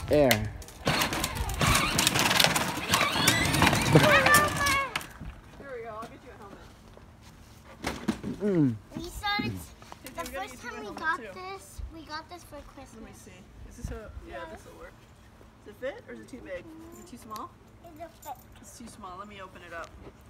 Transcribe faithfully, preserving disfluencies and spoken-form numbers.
Air. There we go. I'll get you a helmet. Mm. We started. Hey, The we gotta first get you a time we helmet, got too. this, we got this for Christmas. Let me see. Is this a? Yeah, this will work. Does it fit or is it too big? Is it too small? It's a fit. It's too small. Let me open it up.